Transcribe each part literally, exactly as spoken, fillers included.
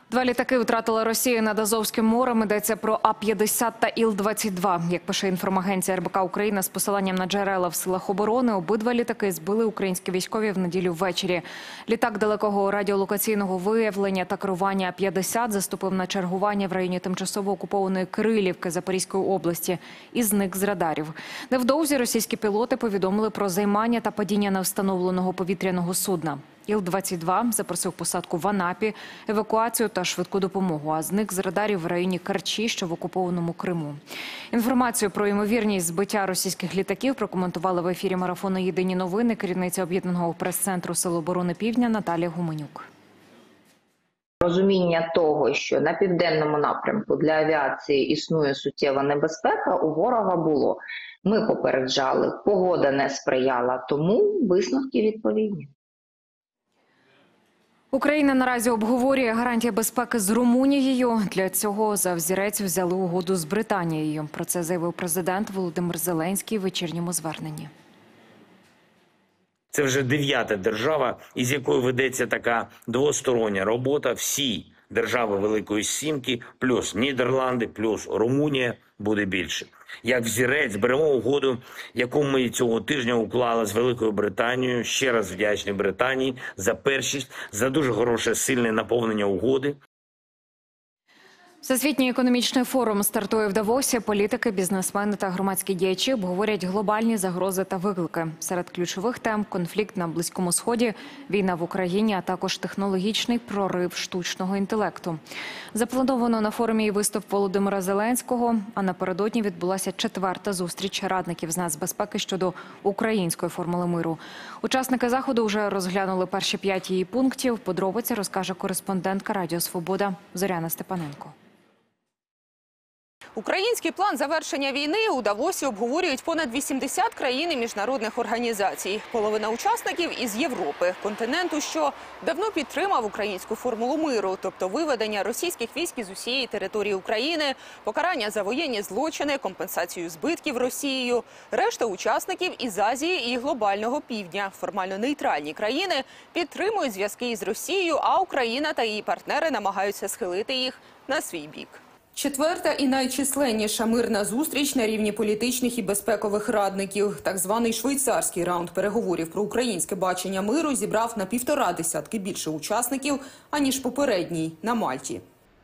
Два літаки втратила Росія над Азовським морем. Йдеться про А п'ятдесят та Іл двадцять два. Як пише інформагенція Ер Бе Ка Україна з посиланням на джерела в силах оборони, обидва літаки збили українські військові в неділю ввечері. Літак далекого радіолокаційного виявлення та керування А п'ятдесят заступив на чергування в районі тимчасово окупованої Кирилівки Запорізької області і зник з радарів. Невдовзі російські пілоти повідомили про займання та падіння невстановленого повітряного судна. Іл двадцять два запросив посадку в Анапі, евакуацію та швидку допомогу, а зник з радарів в районі Керчі, що в окупованому Криму. Інформацію про ймовірність збиття російських літаків прокоментувала в ефірі марафону «Єдині новини» керівниця Об'єднаного прес-центру Сил оборони Півдня Наталія Гуменюк. Розуміння того, що на південному напрямку для авіації існує суттєва небезпека, у ворога було. Ми попереджали, погода не сприяла, тому висновки відповідні. Україна наразі обговорює гарантії безпеки з Румунією. Для цього за взірець взяли угоду з Британією. Про це заявив президент Володимир Зеленський в вечірньому зверненні. Це вже дев'ята держава, із якою ведеться така двостороння робота. Всі держави Великої Сімки, плюс Нідерланди, плюс Румунія, буде більше. Як взірець беремо угоду, яку ми цього тижня уклали з Великою Британією. Ще раз вдячний Британії за першість, за дуже хороше, сильне наповнення угоди. Всесвітній економічний форум стартує в Давосі. Політики, бізнесмени та громадські діячі обговорять глобальні загрози та виклики. Серед ключових тем – конфлікт на Близькому Сході, війна в Україні, а також технологічний прорив штучного інтелекту. Заплановано на форумі і виступ Володимира Зеленського, а напередодні відбулася четверта зустріч радників з нацбезпеки щодо української формули миру. Учасники заходу вже розглянули перші п'ять її пунктів. Подробиці розкаже кореспондентка Радіо Свобода Зоряна Степаненко. Український план завершення війни у Давосі обговорюють понад вісімдесят країн і міжнародних організацій. Половина учасників із Європи, континенту, що давно підтримав українську формулу миру, тобто виведення російських військ із усієї території України, покарання за воєнні злочини, компенсацію збитків Росією. Решта учасників із Азії і глобального півдня. Формально нейтральні країни підтримують зв'язки із Росією, а Україна та її партнери намагаються схилити їх на свій бік. Четверта і найчисленніша мирна зустріч на рівні політичних і безпекових радників. Так званий швейцарський раунд переговорів про українське бачення миру зібрав на півтора десятки більше учасників, аніж попередній на Мальті.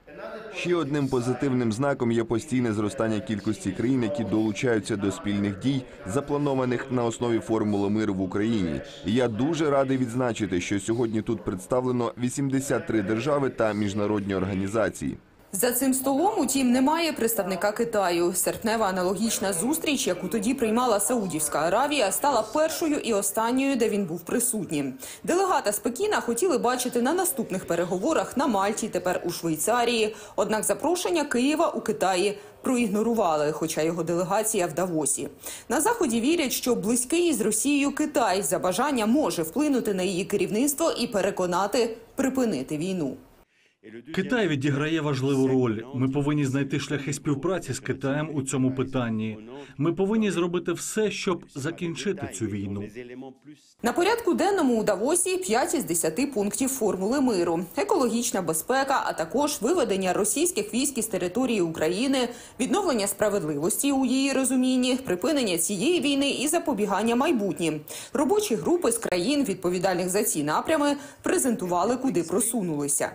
Ще одним позитивним знаком є постійне зростання кількості країн, які долучаються до спільних дій, запланованих на основі формули миру в Україні. І я дуже радий відзначити, що сьогодні тут представлено вісімдесят три держави та міжнародні організації. За цим столом, утім, немає представника Китаю. Серпнева аналогічна зустріч, яку тоді приймала Саудівська Аравія, стала першою і останньою, де він був присутнім. Делегата з Пекіна хотіли бачити на наступних переговорах на Мальті, тепер у Швейцарії. Однак запрошення Києва у Китаї проігнорували, хоча його делегація в Давосі. На Заході вірять, що близький із Росією Китай за бажання може вплинути на її керівництво і переконати припинити війну. Китай відіграє важливу роль. Ми повинні знайти шляхи співпраці з Китаєм у цьому питанні. Ми повинні зробити все, щоб закінчити цю війну. На порядку денному у Давосі п'ять із десяти пунктів формули миру. Екологічна безпека, а також виведення російських військ із території України, відновлення справедливості у її розумінні, припинення цієї війни і запобігання майбутнім. Робочі групи з країн, відповідальних за ці напрями, презентували, куди просунулися.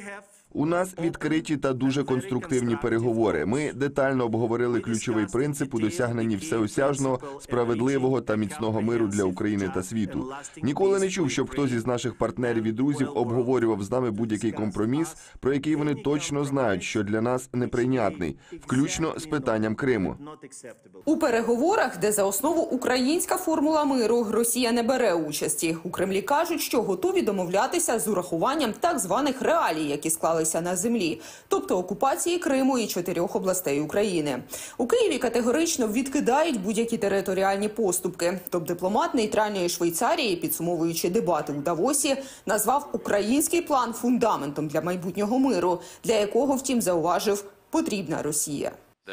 У нас відкриті та дуже конструктивні переговори. Ми детально обговорили ключовий принцип у досягненні всеосяжного, справедливого та міцного миру для України та світу. Ніколи не чув, щоб хтось із наших партнерів і друзів обговорював з нами будь-який компроміс, про який вони точно знають, що для нас неприйнятний, включно з питанням Криму. У переговорах, де за основу українська формула миру, Росія не бере участі. У Кремлі кажуть, що готові домовлятися з урахуванням так званих реалій, які склали на землі, тобто окупації Криму і чотирьох областей України. У Києві категорично відкидають будь-які територіальні поступки. Топ-дипломат нейтральної Швейцарії, підсумовуючи дебати у Давосі, назвав український план фундаментом для майбутнього миру, для якого, втім, зауважив, потрібна Росія.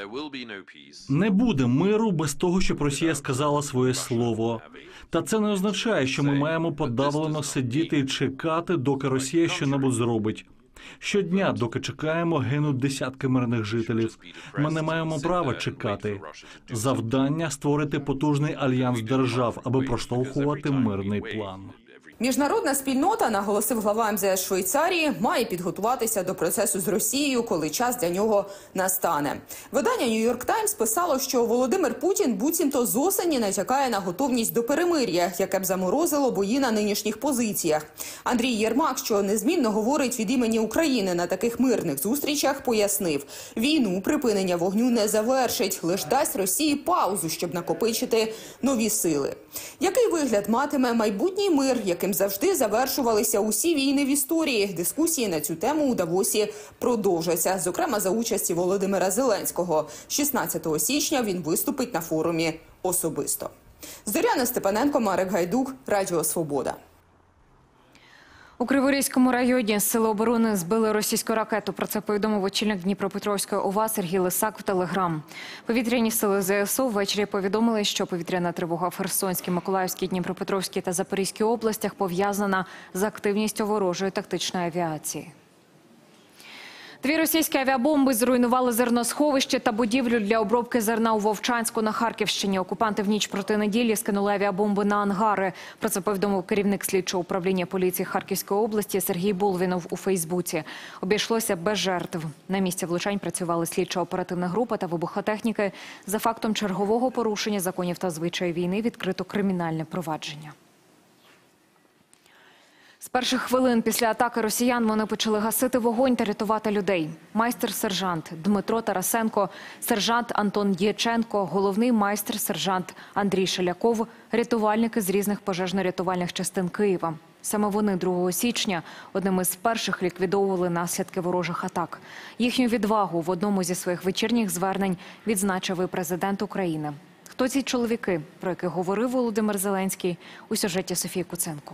Не буде миру без того, щоб Росія сказала своє слово. Та це не означає, що ми маємо подавлено сидіти і чекати, доки Росія щонебудь зробить. Щодня, доки чекаємо, гинуть десятки мирних жителів. Ми не маємо права чекати. Завдання – створити потужний альянс держав, аби проштовхувати мирний план. Міжнародна спільнота, наголосив глава ем зе ес Швейцарії, має підготуватися до процесу з Росією, коли час для нього настане. Видання «Нью-Йорк Таймс» писало, що Володимир Путін буцімто з осені натякає на готовність до перемир'я, яке б заморозило бої на нинішніх позиціях. Андрій Єрмак, що незмінно говорить від імені України на таких мирних зустрічах, пояснив, війну припинення вогню не завершить, лише дасть Росії паузу, щоб накопичити нові сили. Який вигляд матиме майбутній мир, яким завжди завершувалися усі війни в історії? Дискусії на цю тему у Давосі продовжаться, зокрема за участі Володимира Зеленського. шістнадцятого січня він виступить на форумі особисто. Зоряна Степаненко, Марек Гайдук, Радіо Свобода. У Криворізькому районі Сили оборони збили російську ракету. Про це повідомив очільник Дніпропетровської ОВА Сергій Лисак в Телеграм. Повітряні сили зе ес у ввечері повідомили, що повітряна тривога в Херсонській, Миколаївській, Дніпропетровській та Запорізькій областях пов'язана з активністю ворожої тактичної авіації. Дві російські авіабомби зруйнували зерносховище та будівлю для обробки зерна у Вовчанську на Харківщині. Окупанти в ніч проти неділі скинули авіабомби на ангари. Про це повідомив керівник слідчого управління поліції Харківської області Сергій Булвінов у Фейсбуці. Обійшлося без жертв. На місці влучань працювали слідчо-оперативна група та вибухотехніки. За фактом чергового порушення законів та звичаїв війни відкрито кримінальне провадження. З перших хвилин після атаки росіян вони почали гасити вогонь та рятувати людей. Майстер-сержант Дмитро Тарасенко, сержант Антон Д'яченко, головний майстер-сержант Андрій Шеляков, рятувальники з різних пожежно-рятувальних частин Києва. Саме вони другого січня одним із перших ліквідовували наслідки ворожих атак. Їхню відвагу в одному зі своїх вечірніх звернень відзначив і президент України. Хто ці чоловіки, про яких говорив Володимир Зеленський, у сюжеті Софії Куценко.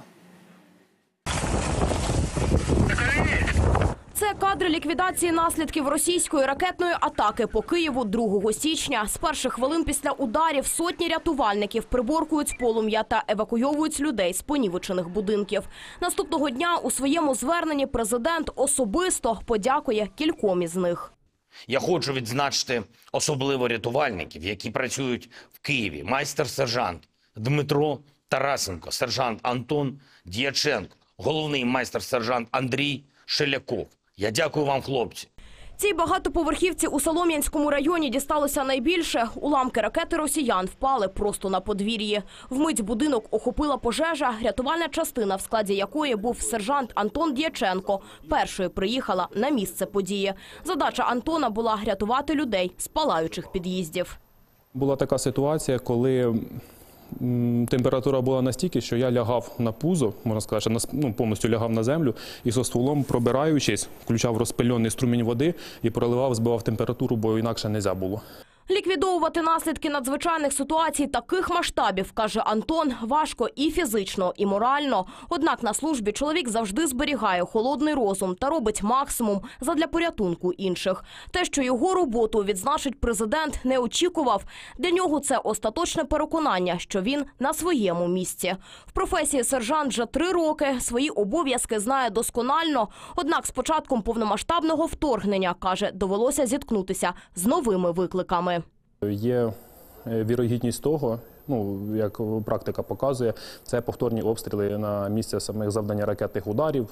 Це кадри ліквідації наслідків російської ракетної атаки по Києву другого січня. З перших хвилин після ударів сотні рятувальників приборкують полум'я та евакуйовують людей з понівечених будинків. Наступного дня у своєму зверненні президент особисто подякує кільком із них. Я хочу відзначити особливо рятувальників, які працюють в Києві. Майстер-сержант Дмитро Тарасенко, сержант Антон Д'яченко, головний майстер-сержант Андрій Шеляков. Я дякую вам, хлопці. Цій багатоповерхівці у Солом'янському районі дісталося найбільше. Уламки ракети росіян впали просто на подвір'ї. Вмить будинок охопила пожежа, рятувальна частина, в складі якої був сержант Антон Д'яченко, першою приїхала на місце події. Задача Антона була рятувати людей з палаючих під'їздів. Була така ситуація, коли температура була настільки, що я лягав на пузо, можна сказати, ну, повністю лягав на землю і зі стволом, пробираючись, включав розпильоний струмінь води і проливав, збивав температуру, бо інакше не можна було. Ліквідовувати наслідки надзвичайних ситуацій таких масштабів, каже Антон, важко і фізично, і морально. Однак на службі чоловік завжди зберігає холодний розум та робить максимум задля порятунку інших. Те, що його роботу відзначить президент, не очікував. Для нього це остаточне переконання, що він на своєму місці. В професії сержант вже три роки, свої обов'язки знає досконально. Однак з початком повномасштабного вторгнення, каже, довелося зіткнутися з новими викликами. Є вірогідність того, ну, як практика показує, це повторні обстріли на місце самих завдання ракетних ударів,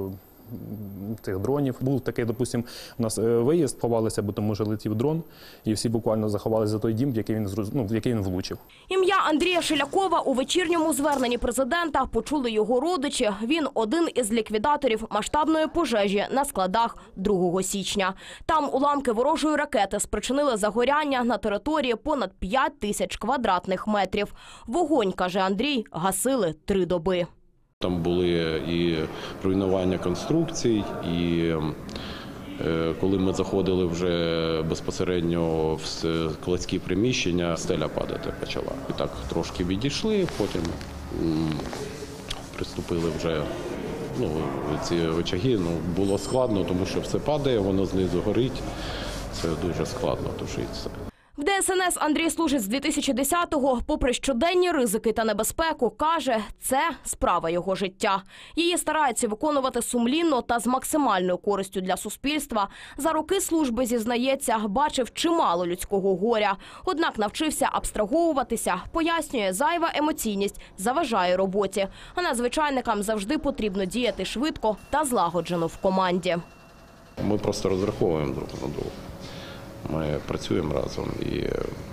цих дронів. Був такий, допустимо, у нас виїзд, ховалися, бо тому що летів дрон, і всі буквально заховалися за той дім, в який він, ну, в який він влучив. Ім'я Андрія Шелякова у вечірньому зверненні президента почули його родичі. Він один із ліквідаторів масштабної пожежі на складах другого січня. Там уламки ворожої ракети спричинили загоряння на території понад п'ять тисяч квадратних метрів. Вогонь, каже Андрій, гасили три доби. Там були і руйнування конструкцій, і коли ми заходили вже безпосередньо в складські приміщення, стеля падати почала. І так трошки відійшли, потім приступили вже, ну, ці очаги. Ну, було складно, тому що все падає, воно знизу горить, це дуже складно тушиться. В Де Ес Ен Ес Андрій служить з дві тисячі десятого. Попри щоденні ризики та небезпеку, каже, це справа його життя. Її старається виконувати сумлінно та з максимальною користю для суспільства. За роки служби, зізнається, бачив чимало людського горя. Однак навчився абстраговуватися, пояснює, зайва емоційність заважає роботі. А надзвичайникам завжди потрібно діяти швидко та злагоджено в команді. Ми просто розраховуємо друг на друга. Ми працюємо разом і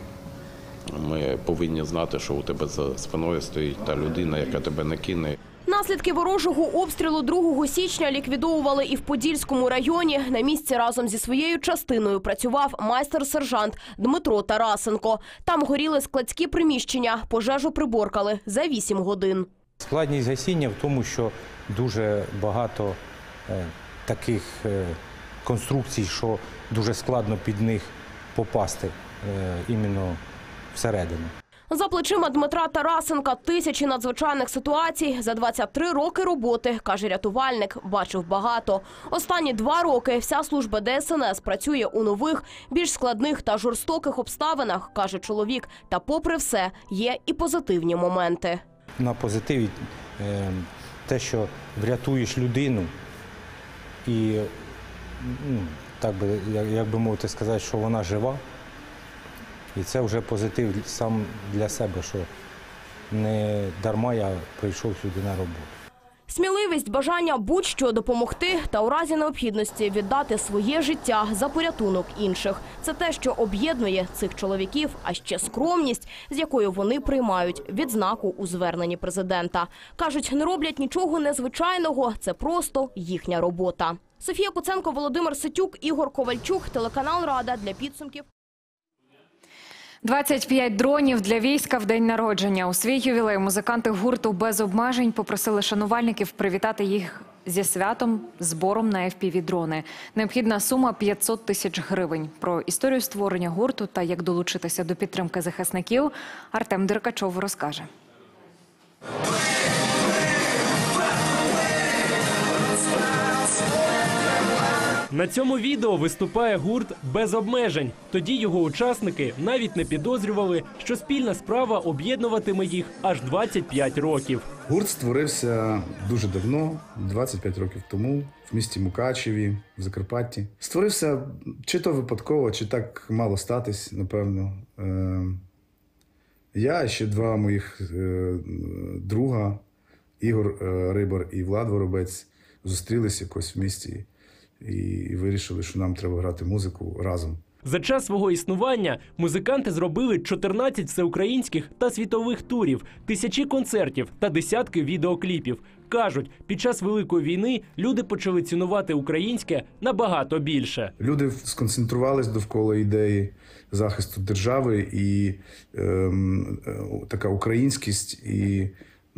ми повинні знати, що у тебе за спиною стоїть та людина, яка тебе не кине. Наслідки ворожого обстрілу другого січня ліквідовували і в Подільському районі. На місці разом зі своєю частиною працював майстер-сержант Дмитро Тарасенко. Там горіли складські приміщення, пожежу приборкали за вісім годин. Складність гасіння в тому, що дуже багато е, таких е, конструкцій, що дуже складно під них попасти е, іменно всередину. За плечима Дмитра Тарасенка тисячі надзвичайних ситуацій. За двадцять три роки роботи, каже рятувальник, бачив багато. Останні два роки вся служба Де Ес Ен Ес працює у нових, більш складних та жорстоких обставинах, каже чоловік. Та попри все, є і позитивні моменти. На позитиві е, те, що врятуєш людину і, ну, так би, як би мовити сказати, що вона жива. І це вже позитив сам для себе, що не дарма я прийшов сюди на роботу. Сміливість, бажання будь-що допомогти та у разі необхідності віддати своє життя за порятунок інших. Це те, що об'єднує цих чоловіків, а ще скромність, з якою вони приймають відзнаку у зверненні президента. Кажуть, не роблять нічого незвичайного, це просто їхня робота. Софія Куценко, Володимир Ситюк, Ігор Ковальчук, телеканал Рада для підсумків. двадцять п'ять дронів для війська в день народження. У свій ювілей музиканти гурту «Без обмежень» попросили шанувальників привітати їх зі святом, збором на еф пі ві-дрони. Необхідна сума – п'ятсот тисяч гривень. Про історію створення гурту та як долучитися до підтримки захисників Артем Деркачов розкаже. На цьому відео виступає гурт «Без обмежень». Тоді його учасники навіть не підозрювали, що спільна справа об'єднуватиме їх аж двадцять п'ять років. Гурт створився дуже давно, двадцять п'ять років тому, в місті Мукачеві, в Закарпатті. Створився чи то випадково, чи так мало статись, напевно. Я і ще два моїх друга, Ігор Рибар і Влад Воробець, зустрілися якось в місті і вирішили, що нам треба грати музику разом. За час свого існування музиканти зробили чотирнадцять всеукраїнських та світових турів, тисячі концертів та десятки відеокліпів. Кажуть, під час Великої війни люди почали цінувати українське набагато більше. Люди сконцентрувались довкола ідеї захисту держави і е, така українськість, і,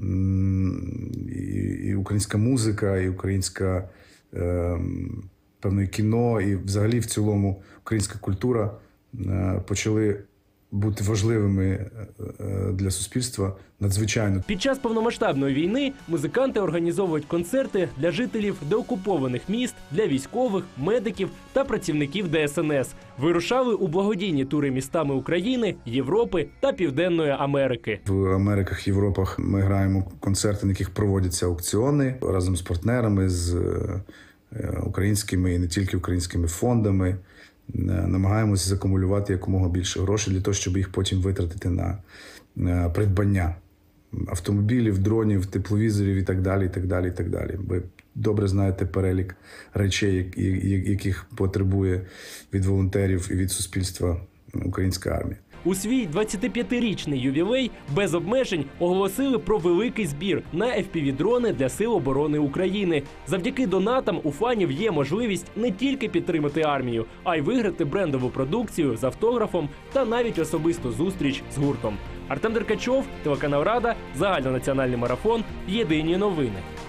і, і українська музика, і українська е, певне кіно, і взагалі в цілому українська культура е, почали бути важливими для суспільства надзвичайно. Під час повномасштабної війни музиканти організовують концерти для жителів деокупованих міст, для військових, медиків та працівників Де Ес Ен Ес. Вирушали у благодійні тури містами України, Європи та Південної Америки. В Америках, Європах ми граємо концерти, на яких проводяться аукціони разом з партнерами, з українськими і не тільки українськими фондами. Намагаємося закумулювати якомога більше грошей для того, щоб їх потім витратити на, на придбання автомобілів, дронів, тепловізорів і так далі, і так далі, і так далі. Ви добре знаєте перелік речей, яких потребує від волонтерів і від суспільства українська армія. У свій двадцятип'ятирічний ювілей «Без обмежень» оголосили про великий збір на еф пі ві-дрони для Сил оборони України. Завдяки донатам у фанів є можливість не тільки підтримати армію, а й виграти брендову продукцію з автографом та навіть особисту зустріч з гуртом. Артем Деркачов, телеканал Рада, загальнонаціональний марафон, єдині новини.